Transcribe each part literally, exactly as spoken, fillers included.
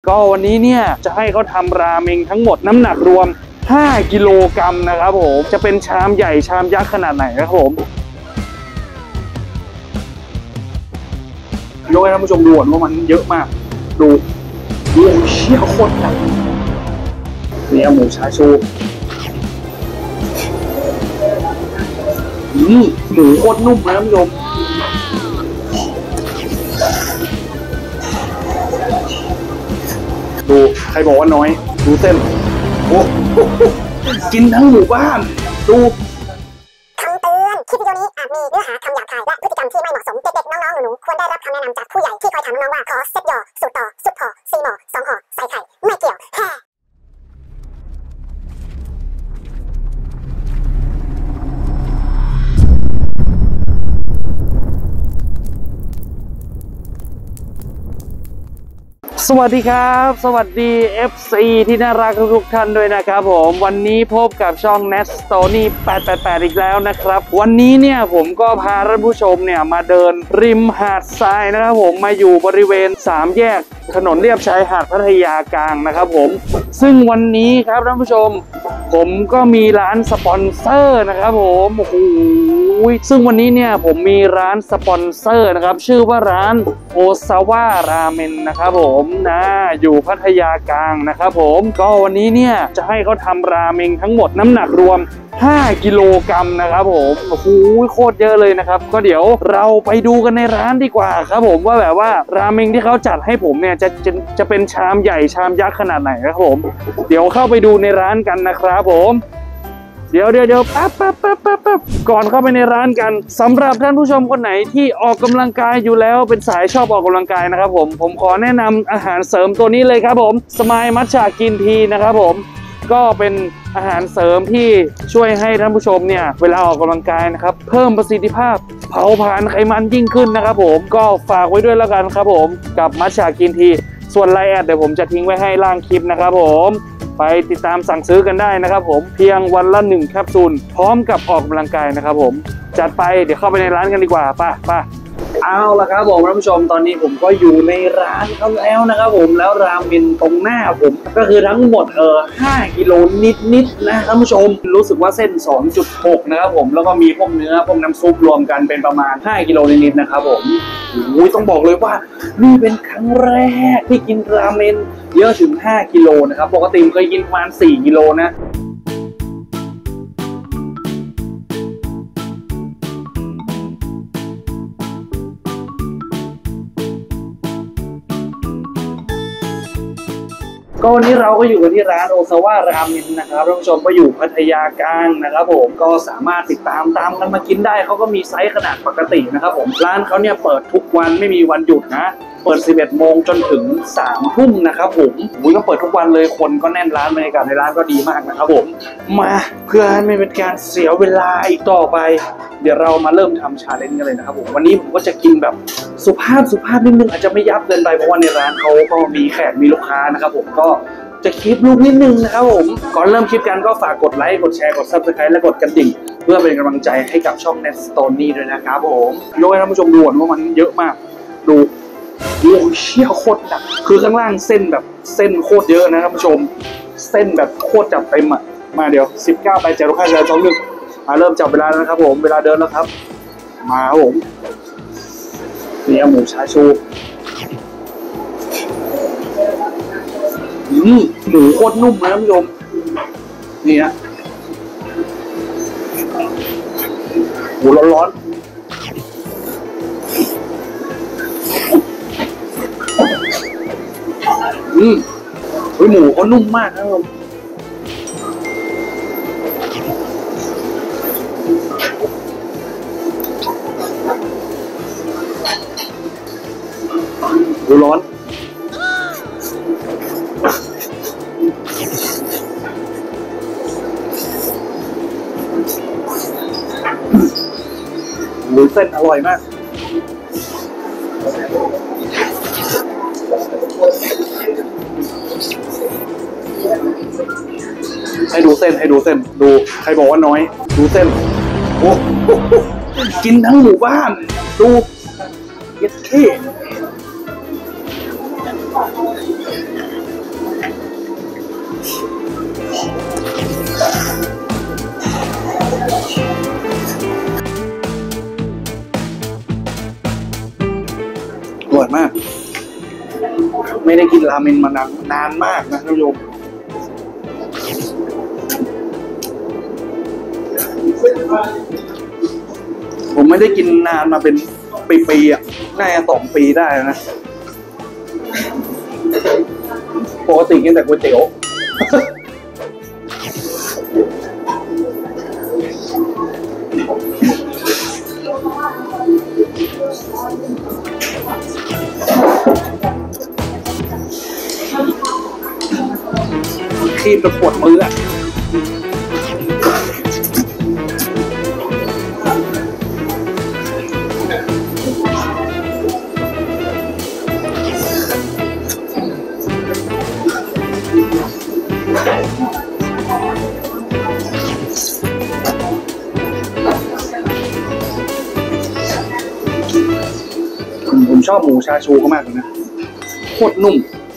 ก็วันนี้เนี่ยจะให้เขาทำราเมงทั้งหมดน้ำหนักรวมห้ากิโลกรัมนะครับผมจะเป็นชามใหญ่ชามยักษ์ขนาดไหนนะครับผมยกให้ท่านผู้ชมดูว่ามันเยอะมากดูดูเชี่ยโคตรหนักนี่เอาหมูชาชูอืมหมูโคตรนุ่มเลยท่านผู้ชมดูใครบอกว่าน้อยดูเส้นโอ้กินทั้งหมู่บ้านดูคำเตือนคลิปวิดีโอนี้อาจมีเนื้อหาคำหยาบคายและพฤติกรรมที่ไม่เหมาะสมเด็กๆน้องๆหนูๆควรได้รับคำแนะนำจากผู้ใหญ่ที่คอยถามน้องๆว่าขอเซ็ตหย่อสูตรต่อสุดพอซีหมอสองห่อใส่ไข่ไม่เกี่ยวแฮ่สวัสดีครับสวัสดี เอฟ ซี ที่น่ารักทุกท่านด้วยนะครับผมวันนี้พบกับช่อง Nat Stony แปดแปดแปดอีกแล้วนะครับวันนี้เนี่ยผมก็พาท่านผู้ชมเนี่ยมาเดินริมหาดทรายนะครับผมมาอยู่บริเวณสามแยกถนนเลียบชายหาดพัทยากลางนะครับผมซึ่งวันนี้ครับท่านผู้ชมผมก็มีร้านสปอนเซอร์นะครับผมโอ้โหซึ่งวันนี้เนี่ยผมมีร้านสปอนเซอร์นะครับชื่อว่าร้านโอซาวะราเมนนะครับผมนะอยู่พัทยากลางนะครับผมก็วันนี้เนี่ยจะให้เขาทำราเมงทั้งหมดน้ำหนักรวมห้ากิโลกรัมนะครับผมโอ้โหโคตรเยอะเลยนะครับก็เดี๋ยวเราไปดูกันในร้านดีกว่าครับผมว่าแบบว่าราเมงที่เขาจัดให้ผมเนี่ยจะจะจะเป็นชามใหญ่ชามยักษ์ขนาดไหนนะครับผมเดี๋ยวเข้าไปดูในร้านกันนะครับผมเดี๋ยวเดี๋ยวเดี๋ยวแป๊บแป๊บแป๊บแป๊บแป๊บก่อนเข้าไปในร้านกันสำหรับท่านผู้ชมคนไหนที่ออกกำลังกายอยู่แล้วเป็นสายชอบออกกำลังกายนะครับผมผมขอแนะนำอาหารเสริมตัวนี้เลยครับผมสมายมัทฉะกินทีนะครับผมก็เป็นอาหารเสริมที่ช่วยให้ท่านผู้ชมเนี่ยเวลาออกกำลังกายนะครับเพิ่มประสิทธิภาพเผาผลาญไขมันยิ่งขึ้นนะครับผมก็ฝากไว้ด้วยแล้วกันครับผมกับมัทฉะกินทีส่วนไลน์แอดเดี๋ยวผมจะทิ้งไว้ให้ล่างคลิปนะครับผมไปติดตามสั่งซื้อกันได้นะครับผมเพียงวันละหนึ่งแคปซูลพร้อมกับออกกำลังกายนะครับผมจัดไปเดี๋ยวเข้าไปในร้านกันดีกว่าป่ะป่ะเอาละครับผมท่านผู้ชมตอนนี้ผมก็อยู่ในร้านเขาแล้วนะครับผมแล้วราเมนตรงหน้าผมก็คือทั้งหมดเออห้ากิโลนิดๆนะท่านผู้ชมรู้สึกว่าเส้น สองจุดหก นะครับผมแล้วก็มีพวกเนื้อพวกน้ำซุปรวมกันเป็นประมาณห้ากิโลนิดๆนะครับผมโอ้ยต้องบอกเลยว่านี่เป็นครั้งแรกที่กินราเมนเยอะถึงห้ากิโลนะครับปกติเคยกินประมาณสี่กิโลนะก็วันนี้เราก็อยู่กันที่ร้านโอซาวะราเมนนะครับท่านผู้ชมก็อยู่พัทยากลางนะครับผมก็สามารถติดตามตามกันมากินได้เขาก็มีไซส์ขนาดปกตินะครับผมร้านเขาเนี่ยเปิดทุกวันไม่มีวันหยุดนะเปิดสิบเอ็ดโมงจนถึงสามทุ่มนะครับผมอุ้ยก็เปิดทุกวันเลยคนก็แน่นร้านบรรยากาศในร้านก็ดีมากนะครับผมมาเพื่อให้ไม่เป็นการเสียเวลาอีกต่อไปเดี๋ยวเรามาเริ่มทำชาเลนจ์กันเลยนะครับผมวันนี้ผมก็จะกินแบบสุภาพสุภาพนิดนึงอาจจะไม่ยับเกินไปเพราะว่าในร้านเขาก็มีแขกมีลูกค้านะครับผมก็จะคลิปลูกนิดนึงนะครับผมก่อนเริ่มคลิปกันก็ฝากกดไลค์กดแชร์กด ซับสไครบ์ และกดกระดิ่งเพื่อเป็นกำลังใจให้กับช่อง Nat Stony ด้วยนะครับผมยกให้ท่านผู้ชมดูว่ามันเยอะมากดูโอ้เชี่ยโคตรหนักคือข้างล่างเส้นแบบเส้นโคตรเยอะนะท่านผู้ชมเส้นแบบโคตรจับเต็มอ่ะมาเดี๋ยวสิบเก้าไปเจ็ดลูกค้าจะต้องนึกมาเริ่มจับเวลาแล้วนะครับผมเวลาเดินแล้วครับมาครับผมนี่หมูชาชูอืมหมูโคตรนุ่มเลยท่านผู้ชมนี่นะหมูร้อนๆอืมเฮ้ยหมูเขานุ่มมากครับผมหมูร้อนหมูเส้นอร่อยมากให้ดูเส้นให้ดูเส้นดูใครบอกว่าน้อยดูเส้นโอ้กินทั้งหมู่บ้านดูเย็ดเท่ไม่ได้กินราเมนมานานนานมากนะท่านผู้ชมผมไม่ได้กินนานมาเป็นปีๆอ่ะน่าจะสองปีได้นะปกติกินแต่ก๋วยเตี๋ยวคีบจะปวดมืออ่ะผมชอบหมูชาชูเขามากเลยนะโคตรนุ่ม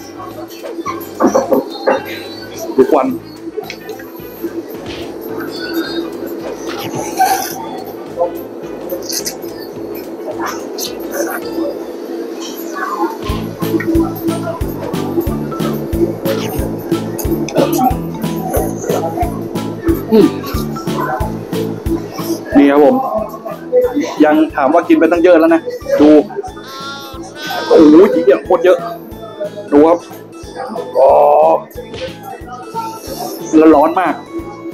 ดูควันอืมนี่ครับผมยังถามว่ากินไปตั้งเยอะแล้วนะดูโอ้โหจีอย่างโคตรเยอะดูครับอ๋อแล้วร้อนมาก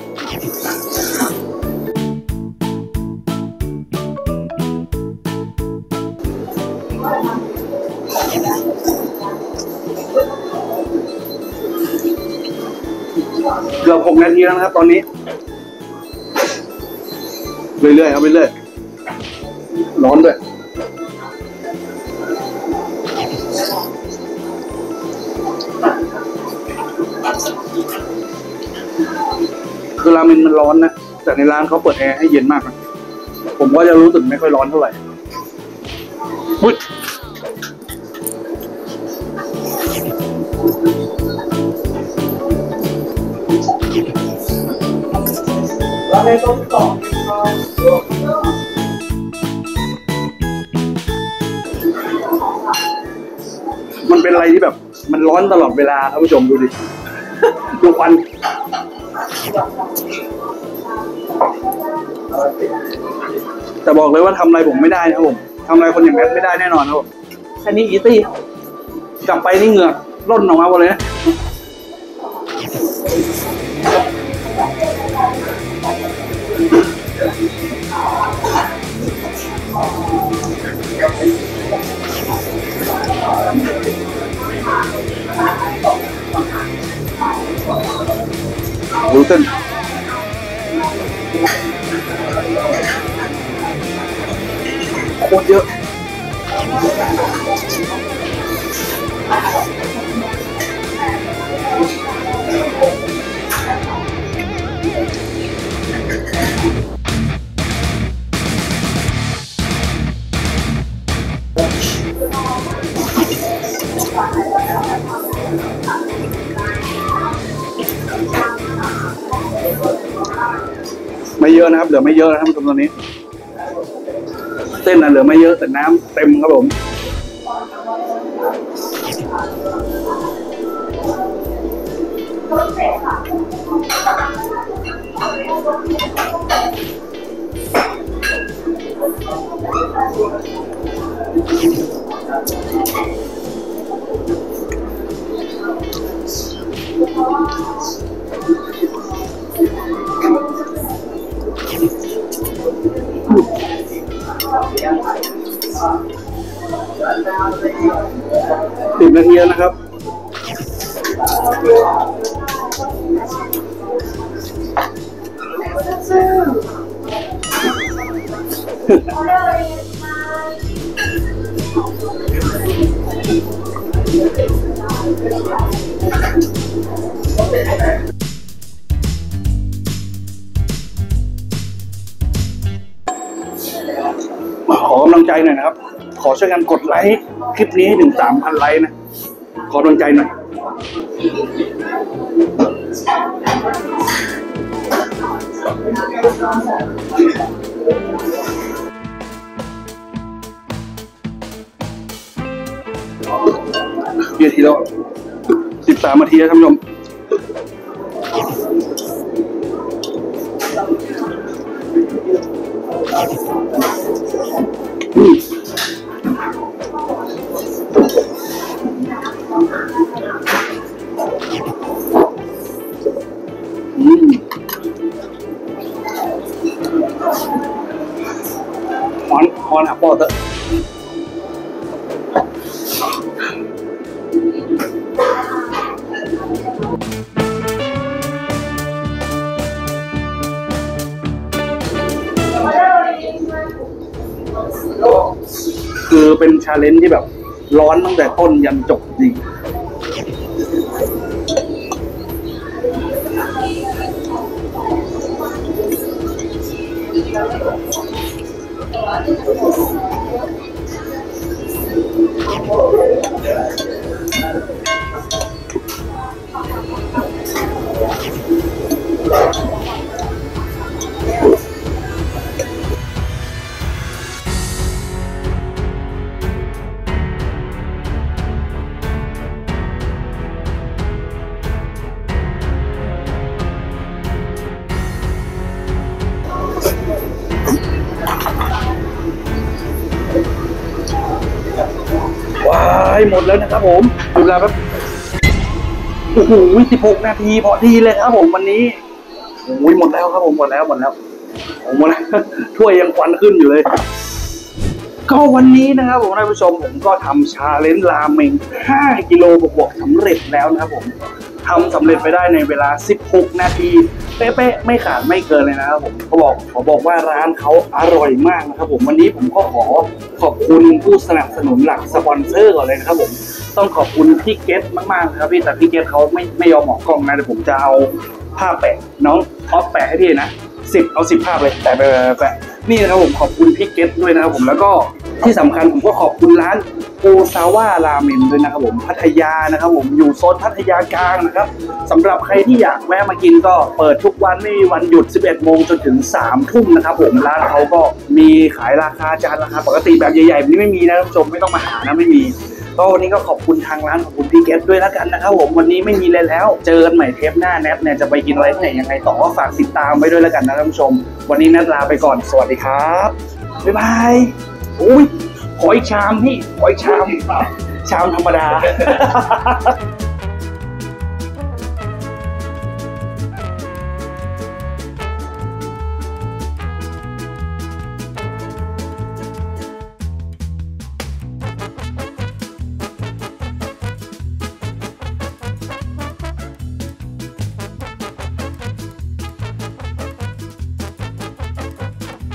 เกือบหกนาทีแล้วนะครับตอนนี้เรื่อยๆเอาไปเรื่อยร้อนด้วยคือราเมนมันร้อนนะแต่ในร้านเขาเปิดแอร์ให้เย็นมากนะผมก็จะรู้สึกไม่ค่อยร้อนเท่าไหร่อุ๊ยราเมนต้มต่อมันเป็นอะไรที่แบบมันร้อนตลอดเวลาท่านผู้ชมดูดิดูควันแต่บอกเลยว่าทำอะไรผมไม่ได้นะครับผมทำอะไรคนอย่างแมทไม่ได้แน่นอนครับผมแค่นี้อีตี้กลับไปนี่เหงื่อร่นออกมาหมดเลยนะดูเส้นโคตรเยอะไม่เยอะนะครับเหลือไม่เยอะนะครับตอนนี้เส้นน่ะเหลือไม่เยอะแต่น้ำเต็มครับผมสิบนาทีแล้วนะครับขอกำลังใจหน่อยนะครับขอช่วยกันกดไลค์คลิปนี้ให้ถึงสามพันไลค์นะขอกำลังใจหน่อยกี่นาทีแล้วสิบสามนาทีแล้วท่านผู้ชมอืมฮอนฮอนอ่ะปอดเตอะคือเป็นชาเลนจ์ที่แบบร้อนตั้งแต่ต้นยันจบจริงว้ายหมดแล้วนะครับผมดูเวลาแบบโอ้โหสิบหกนาทีพอดีเลยครับผมวันนี้โอ้ยหมดแล้วครับผมหมดแล้วหมดแล้วผมหมดแล้วถ้วยยังควันขึ้นอยู่เลยก็วันนี้นะครับผมท่านผู้ชมผมก็ทำชาเลนจ์ราเมงห้ากิโลบวกๆสำเร็จแล้วนะครับผมทำสำเร็จไปได้ในเวลาสิบหกนาทีเป๊ะๆไม่ขาดไม่เกินเลยนะครับผมเขาบอกเขาบอกว่าร้านเขาอร่อยมากนะครับผมวันนี้ผมก็ขอขอบคุณผู้สนับสนุนหลักสปอนเซอร์ก่อนเลยนะครับผมต้องขอบคุณพี่เกตมากๆนะครับพี่แต่พี่เกตเขาไม่ไม่ยอมออกกล้องนะเดี๋ยวผมจะเอาภาพแปะน้องออฟแปะให้พี่นะสิบเอาสิบภาพเลยแปะแปะแปะนี่นะครับผมขอบคุณพี่เกตด้วยนะครับผมแล้วก็ที่สำคัญผมก็ขอบคุณร้านโอซาวาราเมนด้วยนะครับผมพัทยานะครับผมอยู่โซนพัทยากลางนะครับสำหรับใครที่อยากแวะมากินก็เปิดทุกวันไม่มีวันหยุดสิบเอ็ดโมงจนถึงสามทุ่มนะครับผมร้านเขาก็มีขายราคาจานราคาปกติแบบใหญ่ๆแบบนี้ไม่มีนะท่านผู้ชมไม่ต้องมาหานะไม่มีก็วันนี้ก็ขอบคุณทางร้านขอบคุณพี่เกตด้วยแล้วกันนะครับผมวันนี้ไม่มีเลยแล้วเจอกันใหม่เทปหน้าแนทเนี่ยจะไปกินอะไรที่ไหนยังไงต่อก็ฝากติดตามไว้ด้วยแล้วกันนะท่านผู้ชมวันนี้แนทลาไปก่อนสวัสดีครับบ๊ายบายอุ้ยขออีกชามพี่ขออีกชามชามธรรมดา